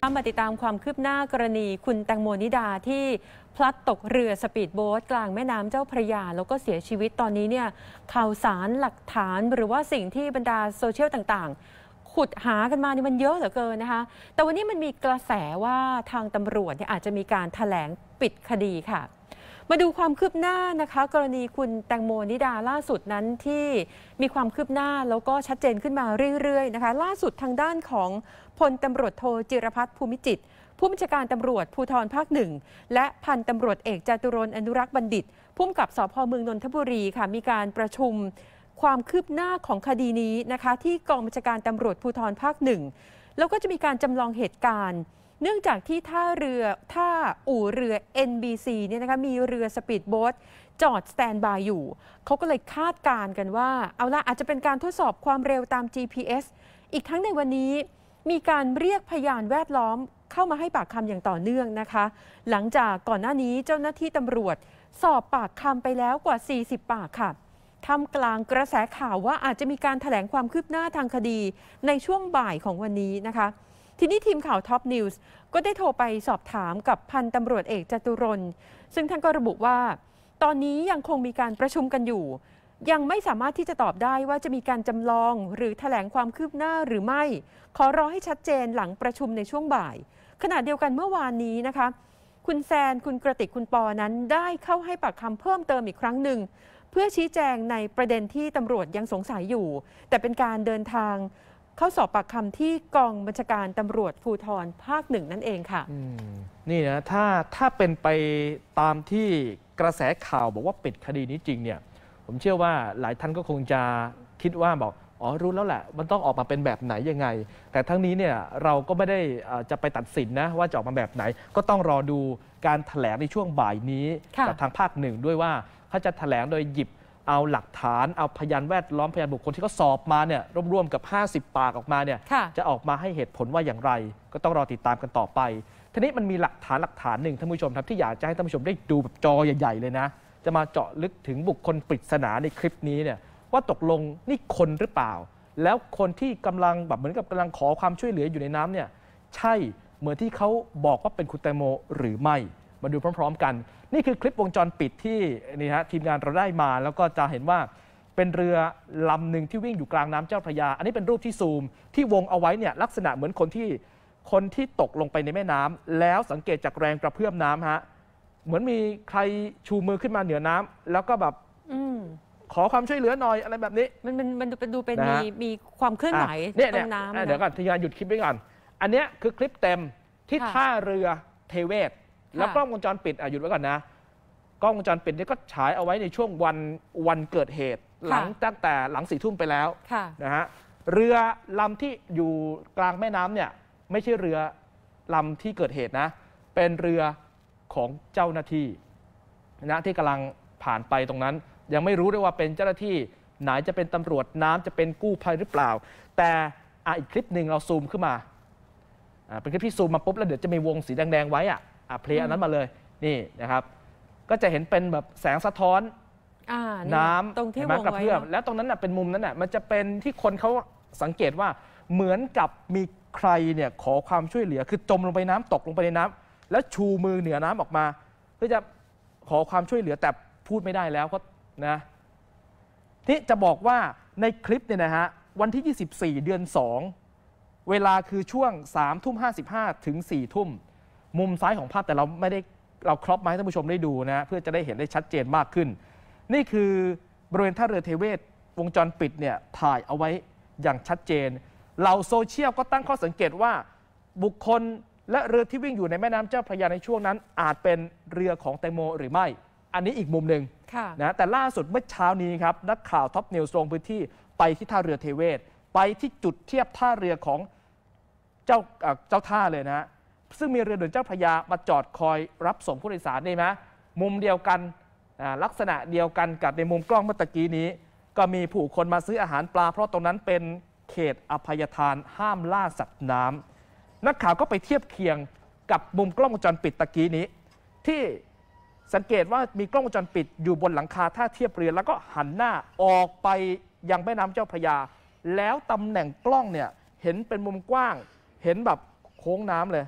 มาติดตามความคืบหน้ากรณีคุณแตงโมนิดาที่พลัดตกเรือสปีดโบ๊ทกลางแม่น้ำเจ้าพระยาแล้วก็เสียชีวิตตอนนี้เนี่ยข่าวสารหลักฐานหรือว่าสิ่งที่บรรดาโซเชียลต่างๆขุดหากันมานี่มันเยอะเหลือเกินนะคะแต่วันนี้มันมีกระแสว่าทางตำรวจเนี่ยอาจจะมีการแถลงปิดคดีค่ะมาดูความคืบหน้านะคะกรณีคุณแตงโมนิดาล่าสุดนั้นที่มีความคืบหน้าแล้วก็ชัดเจนขึ้นมาเรื่อยๆนะคะล่าสุดทางด้านของพลตำรวจโทจิรพัฒน์ภูมิจิตรผู้บัญชาการตำรวจภูธรภาคหนึ่งและพันตำรวจเอกจตุรนต์อนุรักษ์บัณฑิตผู้กำกับสภ.เมืองนนทบุรีค่ะมีการประชุมความคืบหน้าของคดีนี้นะคะที่กองบัญชาการตำรวจภูธรภาคหนึ่งแล้วก็จะมีการจำลองเหตุการณ์เนื่องจากที่ท่าอู่เรือ NBC เนี่ยนะคะมีเรือสปีดโบ๊ทจอดสแตนบายอยู่เขาก็เลยคาดการณ์กันว่าเอาละอาจจะเป็นการทดสอบความเร็วตาม GPS อีกทั้งในวันนี้มีการเรียกพยานแวดล้อมเข้ามาให้ปากคำอย่างต่อเนื่องนะคะหลังจากก่อนหน้านี้เจ้าหน้าที่ตำรวจสอบปากคำไปแล้วกว่า40ปากค่ะท่ามกลางกระแสข่าวว่าอาจจะมีการแถลงความคืบหน้าทางคดีในช่วงบ่ายของวันนี้นะคะทีนี้ทีมข่าวท็อปนิวส์ก็ได้โทรไปสอบถามกับพันตำรวจเอกจตุรนต์ซึ่งท่านก็ระบุว่าตอนนี้ยังคงมีการประชุมกันอยู่ยังไม่สามารถที่จะตอบได้ว่าจะมีการจำลองหรือแถลงความคืบหน้าหรือไม่ขอรอให้ชัดเจนหลังประชุมในช่วงบ่ายขณะเดียวกันเมื่อวานนี้นะคะคุณแซนคุณกระติกคุณปอนั้นได้เข้าให้ปากคำเพิ่มเติมอีกครั้งหนึ่งเพื่อชี้แจงในประเด็นที่ตำรวจยังสงสัยอยู่แต่เป็นการเดินทางเข้าสอบปากคำที่กองบัญชาการตำรวจภูธรภาคหนึ่งนั่นเองค่ะนี่นะถ้าเป็นไปตามที่กระแสข่าวบอกว่าปิดคดีนี้จริงเนี่ยผมเชื่อว่าหลายท่านก็คงจะคิดว่าบอกอ๋อรู้แล้วแหละมันต้องออกมาเป็นแบบไหนยังไงแต่ทั้งนี้เนี่ยเราก็ไม่ได้จะไปตัดสินนะว่าจะออกมาแบบไหนก็ต้องรอดูการแถลงในช่วงบ่ายนี้กับทางภาคหนึ่งด้วยว่าเขาจะแถลงโดยหยิบเอาหลักฐานเอาพยานแวดล้อมพยานบุคคลที่เขาสอบมาเนี่ยรวมๆกับ50ปากออกมาเนี่ยจะออกมาให้เหตุผลว่าอย่างไรก็ต้องรอติดตามกันต่อไปทีนี้มันมีหลักฐานหนึ่งท่านผู้ชมครับที่อยากจะให้ท่านผู้ชมได้ดูแบบจอใหญ่ๆเลยนะจะมาเจาะลึกถึงบุคคลปริศนาในคลิปนี้เนี่ยว่าตกลงนี่คนหรือเปล่าแล้วคนที่กำลังแบบเหมือนกับกำลังขอความช่วยเหลืออยู่ในน้ำเนี่ยใช่เหมือนที่เขาบอกว่าเป็นคุณแตงโมหรือไม่มาดูพร้อมๆกันนี่คือคลิปวงจรปิดที่นี่ฮะทีมงานเราได้มาแล้วก็จะเห็นว่าเป็นเรือลำหนึ่งที่วิ่งอยู่กลางน้ำเจ้าพระยาอันนี้เป็นรูปที่ซูมที่วงเอาไว้เนี่ยลักษณะเหมือนคนที่ตกลงไปในแม่น้ำแล้วสังเกตจากแรงกระเพื่อมน้ำฮะเหมือนมีใครชูมือขึ้นมาเหนือน้ำแล้วก็แบบขอความช่วยเหลือหน่อยอะไรแบบนี้มันดูเป็นมีความเคลื่อนไหวตรงน้ำเดี๋ยวก่อนทีมงานหยุดคลิปไว้ก่อนอันนี้คือคลิปเต็มที่ท่าเรือเทเวศแล้วกล้องวงจรปิดหยุดไว้ก่อนนะกล้องวงจรปิดนี่ก็ฉายเอาไว้ในช่วงวันเกิดเหตุตั้งแต่หลัง4 ทุ่มไปแล้วนะฮะเรือลำที่อยู่กลางแม่น้ำเนี่ยไม่ใช่เรือลำที่เกิดเหตุนะเป็นเรือของเจ้าหน้าที่นะที่กำลังผ่านไปตรงนั้นยังไม่รู้ด้วยว่าเป็นเจ้าหน้าที่ไหนจะเป็นตำรวจน้ำจะเป็นกู้ภัยหรือเปล่าแต่อีกคลิปหนึ่งเราซูมขึ้นมาเป็นคลิปที่ซูมมาปุ๊บแล้วเดี๋ยวจะมีวงสีแดงๆไว้เพลย์อันนั้นมาเลยนี่นะครับก็จะเห็นเป็นแบบแสงสะท้อนน้ำตรงที่วงกระเพื่อมแล้วตรงนั้นเป็นมุมนั้นมันจะเป็นที่คนเขาสังเกตว่าเหมือนกับมีใครเนี่ยขอความช่วยเหลือคือจมลงไปน้ำตกลงไปในน้ำแล้วชูมือเหนือน้ำออกมาเพื่อจะขอความช่วยเหลือแต่พูดไม่ได้แล้วก็นะที่จะบอกว่าในคลิปเนี่ยนะฮะวันที่24 เดือน 2เวลาคือช่วง3:55 ถึง 4 ทุ่มมุมซ้ายของภาพแต่เราครอปมาให้ท่านผู้ชมได้ดูนะเพื่อจะได้เห็นได้ชัดเจนมากขึ้นนี่คือบริเวณท่าเรือเทเวศวงจรปิดเนี่ยถ่ายเอาไว้อย่างชัดเจนเหล่าโซเชียลก็ตั้งข้อสังเกตว่าบุคคลและเรือที่วิ่งอยู่ในแม่น้ำเจ้าพระยาในช่วงนั้นอาจเป็นเรือของแตงโมหรือไม่อันนี้อีกมุมหนึ่งนะแต่ล่าสุดเมื่อเช้านี้ครับนักข่าวท็อปนิวส์ลงพื้นที่ไปที่ท่าเรือเทเวศไปที่จุดเทียบท่าเรือของเจ้าท่าเลยนะซึ่งมีเรือด่วนเจ้าพระยามาจอดคอยรับส่งผู้โดยสารได้ไหมมุมเดียวกันลักษณะเดียวกันกับในมุมกล้องเมื่อตะกี้นี้ก็มีผู้คนมาซื้ออาหารปลาเพราะตรงนั้นเป็นเขตอภัยทานห้ามล่าสัตว์น้ำนักข่าวก็ไปเทียบเคียงกับมุมกล้องวงจรปิดตะกี้นี้ที่สังเกตว่ามีกล้องวงจรปิดอยู่บนหลังคาท่าเทียบเรือแล้วก็หันหน้าออกไปยังแม่น้ำเจ้าพระยาแล้วตำแหน่งกล้องเนี่ยเห็นเป็นมุมกว้างเห็นแบบโค้งน้ำเลย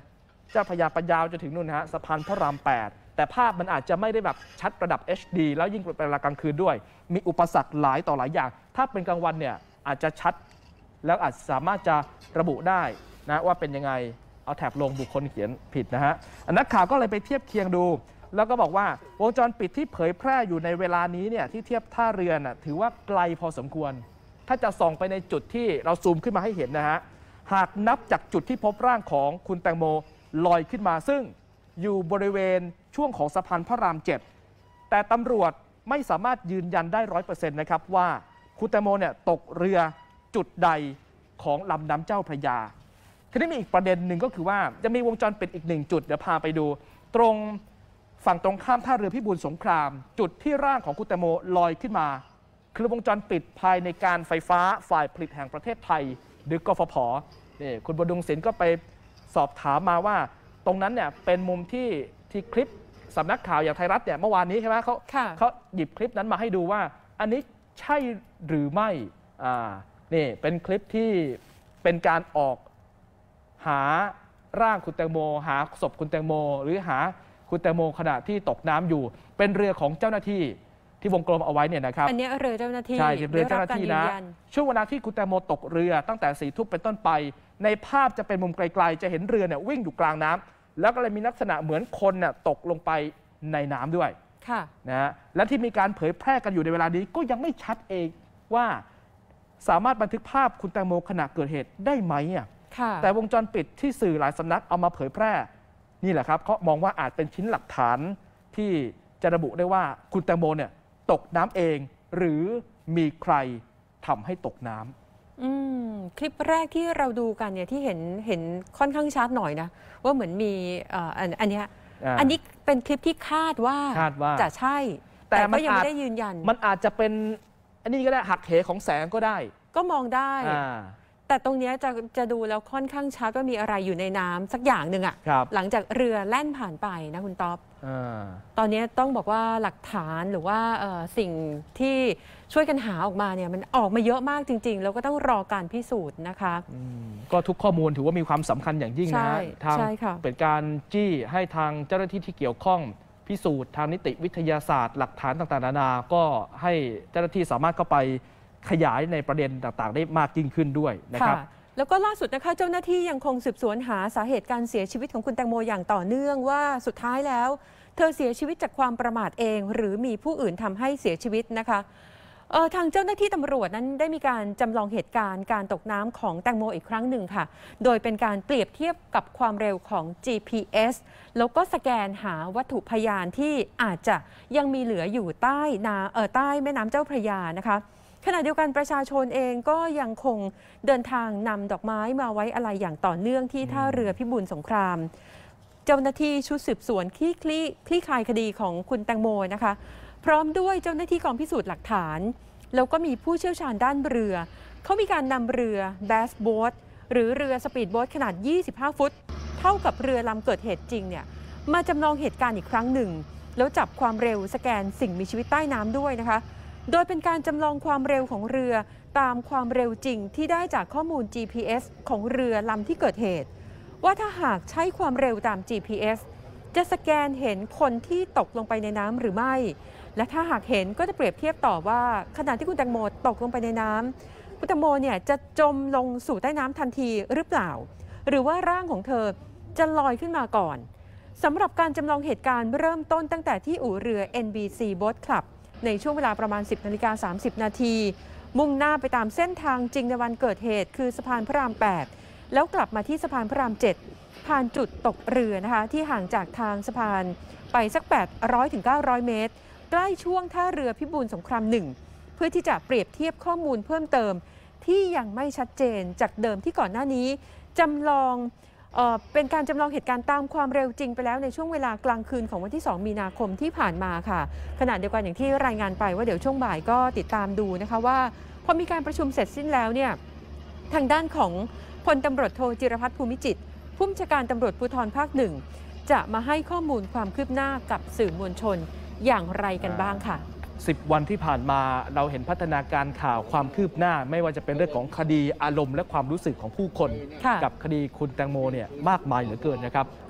เจ้าพระยาไปยาวจะถึงนู่นนะฮะสะพานพระราม 8 แต่ภาพมันอาจจะไม่ได้แบบชัดระดับ HD แล้วยิ่งเป็นเวลากลางคืนด้วยมีอุปสรรคหลายต่อหลายอย่างถ้าเป็นกลางวันเนี่ยอาจจะชัดแล้วอาจสามารถจะระบุได้นะว่าเป็นยังไงเอาแถบลงบุคคลเขียนผิดนะฮะนักข่าวก็เลยไปเทียบเคียงดูแล้วก็บอกว่าวงจรปิดที่เผยแพร่อยู่ในเวลานี้เนี่ยที่เทียบท่าเรือน่ะถือว่าไกลพอสมควรถ้าจะส่องไปในจุดที่เราซูมขึ้นมาให้เห็นนะฮะหากนับจากจุดที่พบร่างของคุณแตงโมลอยขึ้นมาซึ่งอยู่บริเวณช่วงของสะพานพระราม 7แต่ตำรวจไม่สามารถยืนยันได้ 100% นะครับว่าคุณแตงโมเนี่ยตกเรือจุดใดของลำน้ำเจ้าพระยาทีนี้มีอีกประเด็นหนึ่งก็คือว่าจะมีวงจรปิดอีก1จุดเดี๋ยวพาไปดูตรงฝั่งตรงข้ามท่าเรือพิบูลสงครามจุดที่ร่างของคุณแตงโมลอยขึ้นมาคือวงจรปิดภายในการไฟฟ้าฝ่ายผลิตแห่งประเทศไทยหรือกฟผ.นี่คุณบดุงศิลป์ก็ไปสอบถามมาว่าตรงนั้นเนี่ยเป็นมุมที่คลิปสำนักข่าวอย่างไทยรัฐเนี่ยเมื่อวานนี้ใช่ไหมเขาหยิบคลิปนั้นมาให้ดูว่าอันนี้ใช่หรือไม่นี่เป็นคลิปที่เป็นการออกหาร่างคุณแตงโมหาศพคุณแตงโมหรือหาคุณแตงโมขณะที่ตกน้ำอยู่เป็นเรือของเจ้าหน้าที่ที่วงกลมเอาไว้เนี่ยนะครับอันนี้เรือเจ้าหน้าที่ใช่เรือเจ้าหน้าที่นะช่วงเวลาที่คุณแตงโมตกเรือตั้งแต่4 ทุ่มเป็นต้นไปในภาพจะเป็นมุมไกลๆจะเห็นเรือเนี่ยวิ่งอยู่กลางน้ำแล้วก็เลยมีลักษณะเหมือนคนเนี่ยตกลงไปในน้ำด้วยนะฮะและที่มีการเผยแพร่กันอยู่ในเวลานี้ก็ยังไม่ชัดเองว่าสามารถบันทึกภาพคุณแตงโมขณะเกิดเหตุได้ไหมแต่วงจรปิดที่สื่อหลายสำนักเอามาเผยแพร่นี่แหละครับเขามองว่าอาจเป็นชิ้นหลักฐานที่จะระบุได้ว่าคุณแตงโมเนี่ยตกน้ำเองหรือมีใครทำให้ตกน้ำคลิปแรกที่เราดูกันเนี่ยที่เห็นค่อนข้างชัดหน่อยนะว่าเหมือนมีอันนี้เป็นคลิปที่คาดว่าจะใช่แต่ก็ยังไม่ได้ยืนยันมันอาจจะเป็นอันนี้ก็ได้หักเหของแสงก็ได้ก็มองได้แต่ตรงนี้จะดูแล้วค่อนข้างชัดว่ามีอะไรอยู่ในน้ำสักอย่างหนึ่งหลังจากเรือแล่นผ่านไปนะคุณต๊อบตอนนี้ต้องบอกว่าหลักฐานหรือว่าสิ่งที่ช่วยกันหาออกมาเนี่ยมันออกมาเยอะมากจริงๆแล้วก็ต้องรอการพิสูจน์นะคะก็ทุกข้อมูลถือว่ามีความสำคัญอย่างยิ่งนะทางเป็นการจี้ให้ทางเจ้าหน้าที่ที่เกี่ยวข้องพิสูจน์ทางนิติวิทยาศาสตร์หลักฐานต่างๆนานาก็ให้เจ้าหน้าที่สามารถเข้าไปขยายในประเด็นต่างๆได้มากยิ่งขึ้นด้วยนะครับแล้วก็ล่าสุดนะคะเจ้าหน้าที่ยังคงสืบสวนหาสาเหตุการเสียชีวิตของคุณแตงโมอย่างต่อเนื่องว่าสุดท้ายแล้วเธอเสียชีวิตจากความประมาทเองหรือมีผู้อื่นทำให้เสียชีวิตนะคะทางเจ้าหน้าที่ตำรวจนั้นได้มีการจำลองเหตุการณ์การตกน้ำของแตงโมอีกครั้งหนึ่งค่ะโดยเป็นการเปรียบเทียบกับความเร็วของ GPS แล้วก็สแกนหาวัตถุพยานที่อาจจะยังมีเหลืออยู่ใต้แม่น้ำเจ้าพระยานะคะขณะเดียวกันประชาชนเองก็ยังคงเดินทางนำดอกไม้มาไว้อาลัยอย่างต่อเนื่องที่ท่าเรือพิบูลสงครามเจ้าหน้าที่ชุดสืบสวนคลี่คลายคดีของคุณแตงโมนะคะพร้อมด้วยเจ้าหน้าที่กองพิสูจน์หลักฐานแล้วก็มีผู้เชี่ยวชาญด้านเรือเขามีการนำเรือแบสโบ๊ทหรือเรือสปีดโบ๊ทขนาด25 ฟุตเท่ากับเรือลำเกิดเหตุจริงเนี่ยมาจำลองเหตุการณ์อีกครั้งหนึ่งแล้วจับความเร็วสแกนสิ่งมีชีวิตใต้น้ำด้วยนะคะโดยเป็นการจำลองความเร็วของเรือตามความเร็วจริงที่ได้จากข้อมูล GPS ของเรือลำที่เกิดเหตุว่าถ้าหากใช้ความเร็วตาม GPS จะสแกนเห็นคนที่ตกลงไปในน้ำหรือไม่และถ้าหากเห็นก็จะเปรียบเทียบต่อว่าขณะที่คุณแตงโมตกลงไปในน้ำคุณแตงโมเนี่ยจะจมลงสู่ใต้น้ำทันทีหรือเปล่าหรือว่าร่างของเธอจะลอยขึ้นมาก่อนสำหรับการจำลองเหตุการณ์เริ่มต้นตั้งแต่ที่อู่เรือ NBC Boat Clubในช่วงเวลาประมาณ 10:30 นาทีมุ่งหน้าไปตามเส้นทางจริงในวันเกิดเหตุคือสะพานพระราม 8 แล้วกลับมาที่สะพานพระราม 7 ผ่านจุดตกเรือนะคะที่ห่างจากทางสะพานไปสัก 800-900 เมตรใกล้ช่วงท่าเรือพิบูลสงคราม 1 เพื่อที่จะเปรียบเทียบข้อมูลเพิ่มเติมที่ยังไม่ชัดเจนจากเดิมที่ก่อนหน้านี้จำลองเป็นการจำลองเหตุการณ์ตามความเร็วจริงไปแล้วในช่วงเวลากลางคืนของวันที่ 2 มีนาคมที่ผ่านมาค่ะขณะเดียวกันอย่างที่รายงานไปว่าเดี๋ยวช่วงบ่ายก็ติดตามดูนะคะว่าพอมีการประชุมเสร็จสิ้นแล้วเนี่ยทางด้านของพลตำรวจโทจิรพัฒน์ภูมิจิตรผู้บัญชาการตำรวจภูธรภาค 1จะมาให้ข้อมูลความคืบหน้ากับสื่อมวลชนอย่างไรกันบ้างค่ะ 10 วันที่ผ่านมาเราเห็นพัฒนาการข่าวความคืบหน้าไม่ว่าจะเป็นเรื่องของคดีอารมณ์และความรู้สึกของผู้คนกับคดีคุณแตงโมเนี่ยมากมายเหลือเกินนะครับ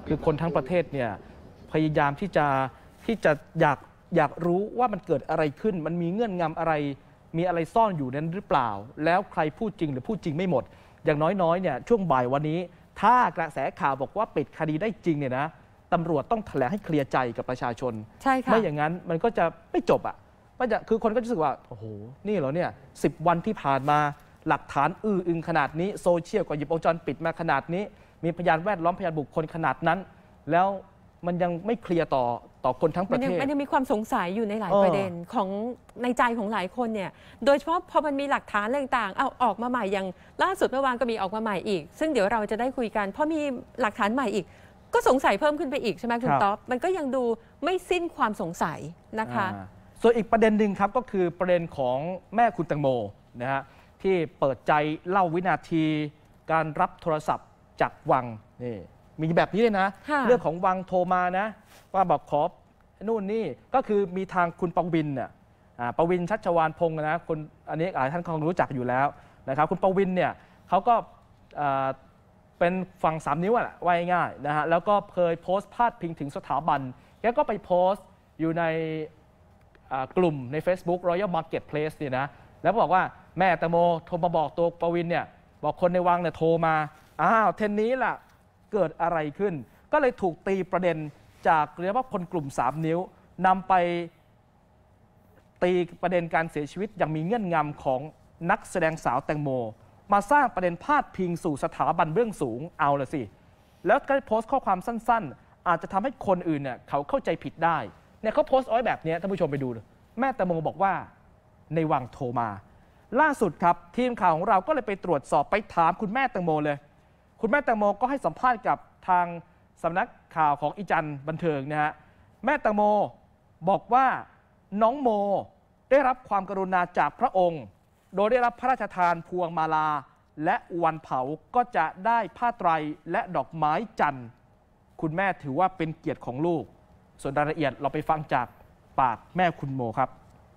คือคนทั้งประเทศเนี่ยพยายามที่จะอยากรู้ว่ามันเกิดอะไรขึ้นมันมีเงื่อนงำอะไรมีอะไรซ่อนอยู่นั้นหรือเปล่าแล้วใครพูดจริงหรือพูดจริงไม่หมดอย่างน้อยๆเนี่ยช่วงบ่ายวันนี้ถ้ากระแสข่าวบอกว่าปิดคดีได้จริงเนี่ยนะตำรวจต้องแถลงให้เคลียร์ใจกับประชาชนใช่ค่ะไม่อย่างนั้นมันก็จะไม่จบอ่ะคือคนก็รู้สึกว่าโอ้โหนี่เหรอเนี่ย10 วันที่ผ่านมาหลักฐานอึงขนาดนี้โซเชียลก็หยิบวงจรปิดมาขนาดนี้มีพยานแวดล้อมพยานบุคคลขนาดนั้นแล้วมันยังไม่เคลียร์ต่อคนทั้งประเทศมันยังมีความสงสัยอยู่ในหลายประเด็นของในใจของหลายคนเนี่ยโดยเฉพาะพอมันมีหลักฐานต่างๆเอาออกมาใหม่อย่างล่าสุดเมื่อวานก็มีออกมาใหม่อีกซึ่งเดี๋ยวเราจะได้คุยกันเพราะมีหลักฐานใหม่อีกก็สงสัยเพิ่มขึ้นไปอีกใช่ไหมคุณต๊อบมันก็ยังดูไม่สิ้นความสงสัยนะคะส่วนอีกประเด็นหนึ่งครับก็คือประเด็นของแม่คุณแตงโมนะฮะที่เปิดใจเล่าวินาทีการรับโทรศัพท์จากวังนี่มีแบบนี้เลยนะเรื่องของวังโทรมานะว่าบอกขอนู่นนี่ก็คือมีทางคุณปวินเนี่ยปวินชัชวาลพงศ์นะคนอันนี้ท่านคงรู้จักอยู่แล้วนะครับคุณปวินเนี่ยเขาก็เป็นฝั่ง3 นิ้วอะว่าง่ายๆนะฮะแล้วก็เคยโพสต์พาดพิงถึงสถาบันแกก็ไปโพสต์อยู่ในกลุ่มใน Facebook Royal Marketplace เนี่ยนะแล้วบอกว่าแม่แตงโมโทรมาบอกตัวปวินเนี่ยบอกคนในวังเนี่ยโทรมาเทนนี้ล่ะเกิดอะไรขึ้นก็เลยถูกตีประเด็นจากเรียกว่าคนกลุ่ม3 นิ้วนำไปตีประเด็นการเสียชีวิตอย่างมีเงื่อนงำของนักแสดงสาวแตงโมมาสร้างประเด็นพาดพิงสู่สถาบันเบื้องสูงเอาละสิแล้วก็โพสต์ข้อความสั้นๆอาจจะทำให้คนอื่นเนี่ยเขาเข้าใจผิดได้เนี่ยเขาโพสต์เอาไว้แบบนี้ท่านผู้ชมไปดูแม่แตงโมบอกว่าในวังโทรมาล่าสุดครับทีมข่าวของเราก็เลยไปตรวจสอบไปถามคุณแม่แตงโมเลยคุณแม่แตงโมก็ให้สัมภาษณ์กับทางสำนักข่าวของอีจันบันเทิงนะฮะแม่แตงโมบอกว่าน้องโมได้รับความกรุณาจากพระองค์โดยได้รับพระราชทานพวงมาลาและวันเผาก็จะได้ผ้าไตรและดอกไม้จันทร์คุณแม่ถือว่าเป็นเกียรติของลูกส่วนรายละเอียดเราไปฟังจากปากแม่คุณโมครับ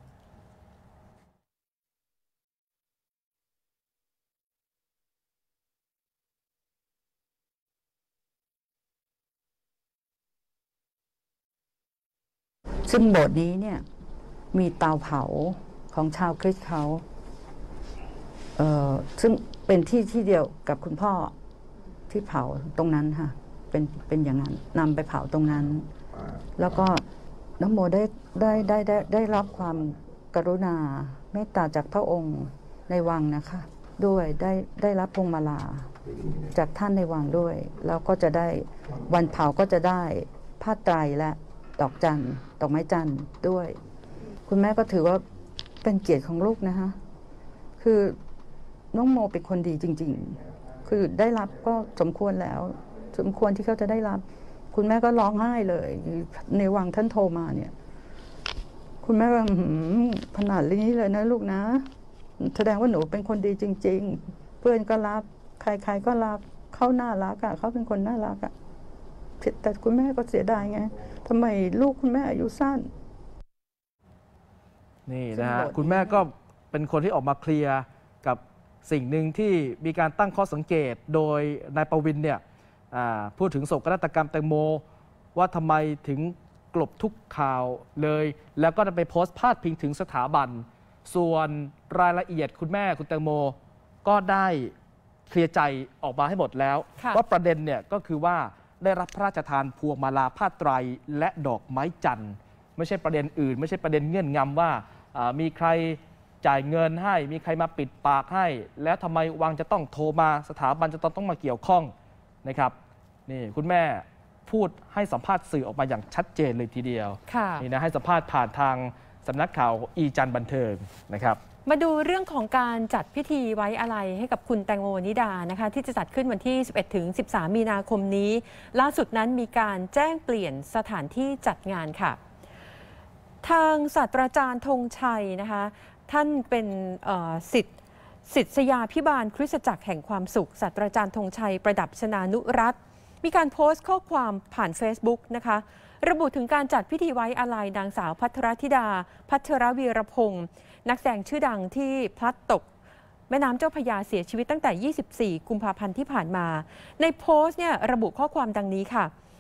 ซึ่งโบสถ์นี้เนี่ยมีเตาเผาของชาวคริสต์เขาซึ่งเป็นที่เดียวกับคุณพ่อที่เผาตรงนั้นค่ะเป็นอย่างนั้นนำไปเผาตรงนั้นแล้วก็น้องโมได้รับความกรุณาเมตตาจากพระองค์ในวังนะคะด้วยได้รับพวงมาลาจากท่านในวังด้วยแล้วก็จะได้วันเผาก็จะได้ผ้าไตรและดอกจันทร์ดอกไม้จันทร์ด้วยคุณแม่ก็ถือว่าเป็นเกียรติของลูกนะคะคือน้องโมเป็นคนดีจริงๆคือได้รับก็สมควรแล้วสมควรที่เขาจะได้รับคุณแม่ก็ร้องไห้เลยในวังท่านโทรมาเนี่ยคุณแม่ว่าขนาดนี้เลยนะลูกนะแสดงว่าหนูเป็นคนดีจริงๆเพื่อนก็รักใครๆก็รักเขาน่ารักอ่ะเขาเป็นคนน่ารักอ่ะแต่คุณแม่ก็เสียดายไงทำไมลูกคุณแม่อายุสั้นนี่นะฮะคุณแม่ก็เป็นคนที่ออกมาเคลียร์กับสิ่งหนึ่งที่มีการตั้งข้อสังเกตโดยนายปวินเนี่ยพูดถึงโศกนาฏกรรมแตงโมว่าทำไมถึงกลบทุกข่าวเลยแล้วก็ไปโพสต์พาดพิงถึงสถาบันส่วนรายละเอียดคุณแม่คุณแตงโมก็ได้เคลียร์ใจออกมาให้หมดแล้วว่าประเด็นเนี่ยก็คือว่าได้รับพระราชทานพวงมาลาผ้าไตรและดอกไม้จันทร์ไม่ใช่ประเด็นอื่นไม่ใช่ประเด็นเงื่อนงำว่ามีใครจ่ายเงินให้มีใครมาปิดปากให้แล้วทำไมวังจะต้องโทรมาสถาบันจะต้องมาเกี่ยวข้องนะครับนี่คุณแม่พูดให้สัมภาษณ์สื่อออกมาอย่างชัดเจนเลยทีเดียวนี่นะให้สัมภาษณ์ผ่านทางสำนักข่าวอีจันบันเทิงนะครับมาดูเรื่องของการจัดพิธีไว้อาลัยให้กับคุณแตงโมนิดานะคะที่จะจัดขึ้นวันที่ 11-13 มีนาคมนี้ล่าสุดนั้นมีการแจ้งเปลี่ยนสถานที่จัดงานค่ะทางศาสตราจารย์ธงชัยนะคะท่านเป็นศิษยาภิบาลคริสตจักรแห่งความสุขศาสตราจารย์ธงชัยประดับชนานุรัตน์มีการโพสต์ข้อความผ่าน Facebook นะคะระบุถึงการจัดพิธีไว้อาลัยนางสาวภัทรธิดาพัชรวีรพงศ์นักแสดงชื่อดังที่พลัดตกแม่น้ำเจ้าพระยาเสียชีวิตตั้งแต่ 24 กุมภาพันธ์ที่ผ่านมาในโพสต์เนี่ยระบุข้อความดังนี้ค่ะ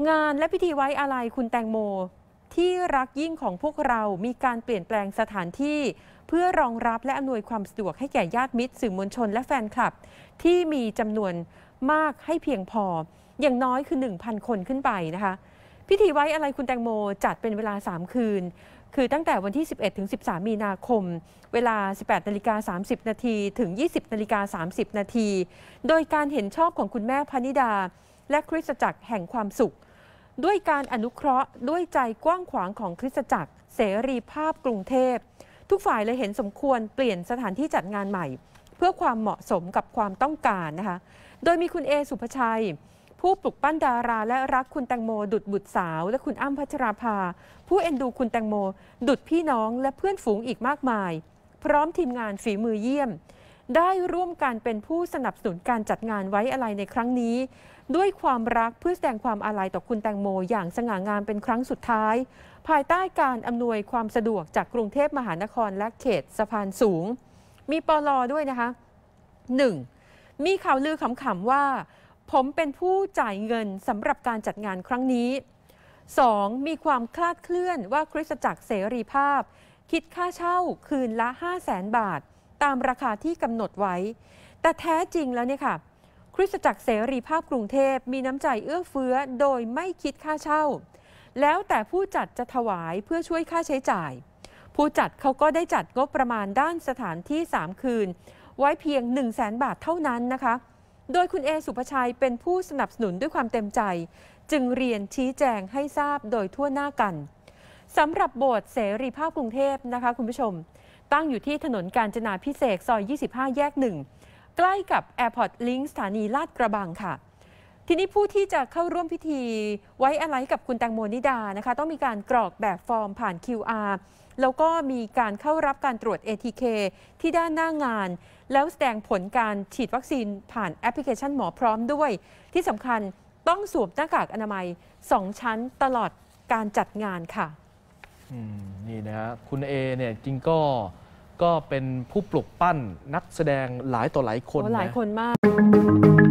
งานและพิธีไว้อาลัยคุณแตงโมที่รักยิ่งของพวกเรามีการเปลี่ยนแปลงสถานที่เพื่อรองรับและอำนวยความสะดวกให้แก่ญาติมิตรสื่อมวลชนและแฟนคลับที่มีจำนวนมากให้เพียงพออย่างน้อยคือ 1,000 คนขึ้นไปนะคะพิธีไว้อาลัยคุณแตงโมจัดเป็นเวลา 3 คืนคือตั้งแต่วันที่ 11 ถึง 13 มีนาคมเวลา 18:30 นาทีถึง 20:30 นาทีโดยการเห็นชอบของคุณแม่พนิดาและคริสตจักรแห่งความสุขด้วยการอนุเคราะห์ด้วยใจกว้างขวางของคริสตจักรเสรีภาพกรุงเทพทุกฝ่ายเลยเห็นสมควรเปลี่ยนสถานที่จัดงานใหม่เพื่อความเหมาะสมกับความต้องการนะคะโดยมีคุณเอสุภชัยผู้ปลุกปั้นดาราและรักคุณแตงโมดุจบุตรสาวและคุณอ้ำพัชราภาผู้เอ็นดูคุณแตงโมดุจพี่น้องและเพื่อนฝูงอีกมากมายพร้อมทีมงานฝีมือเยี่ยมได้ร่วมกันเป็นผู้สนับสนุนการจัดงานไว้อาลัยในครั้งนี้ด้วยความรักเพื่อแสดงความอาลัยต่อคุณแตงโมอย่างสง่างามเป็นครั้งสุดท้ายภายใต้การอำนวยความสะดวกจากกรุงเทพมหานครและเขตสะพานสูงมีปล.ด้วยนะคะ 1. มีข่าวลือขำๆว่าผมเป็นผู้จ่ายเงินสำหรับการจัดงานครั้งนี้ 2. มีความคลาดเคลื่อนว่าคริสตจักรเสรีภาพคิดค่าเช่าคืนละ 500,000 บาทตามราคาที่กำหนดไว้แต่แท้จริงแล้วเนี่ยค่ะคริสตจักรเสรีภาพกรุงเทพมีน้ำใจเอื้อเฟื้อโดยไม่คิดค่าเช่าแล้วแต่ผู้จัดจะถวายเพื่อช่วยค่าใช้จ่ายผู้จัดเขาก็ได้จัดงบประมาณด้านสถานที่3 คืนไว้เพียง 100,000 บาทเท่านั้นนะคะโดยคุณเอสุภชัยเป็นผู้สนับสนุนด้วยความเต็มใจจึงเรียนชี้แจงให้ทราบโดยทั่วหน้ากันสำหรับโบสถ์เสรีภาพกรุงเทพนะคะคุณผู้ชมตั้งอยู่ที่ถนนกาญจนาภิเษกซอย 25 แยก 1 ใกล้กับ Airport Link สถานีลาดกระบังค่ะทีนี้ผู้ที่จะเข้าร่วมพิธีไว้อาลัยกับคุณแตงโมนิดานะคะต้องมีการกรอกแบบฟอร์มผ่าน QR แล้วก็มีการเข้ารับการตรวจ ATK ที่ด้านหน้างานแล้วแสดงผลการฉีดวัคซีนผ่านแอปพลิเคชันหมอพร้อมด้วยที่สำคัญต้องสวมหน้ากากอนามัย2 ชั้นตลอดการจัดงานค่ะนี่นะฮะคุณเอเนี่ยจริงก็เป็นผู้ปลุกปั้นนักแสดงหลายต่อหลายคนหลายคนมาก